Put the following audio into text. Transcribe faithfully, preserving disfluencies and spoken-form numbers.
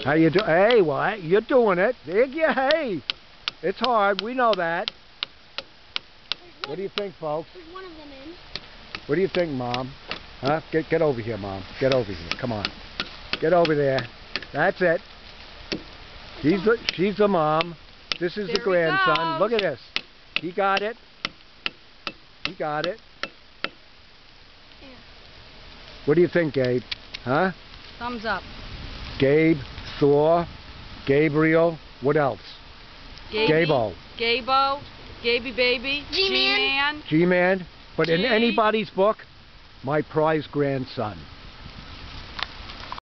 How you do? Hey, well, you're doing it. There you Hey, it's hard. We know that. What do you think, folks? There's one of them in. What do you think, Mom? Huh? Get get over here, Mom. Get over here. Come on. Get over there. That's it. She's the she's the mom. This is There the grandson. he goes. Look at this. He got it. He got it. Yeah. What do you think, Gabe? Huh? Thumbs up. Gabe, Thor, Gabriel. What else? Gaby, Gabo. Gabo. Gaby baby. G-Man. G-Man. G-Man. But in G. anybody's book, my prize grandson.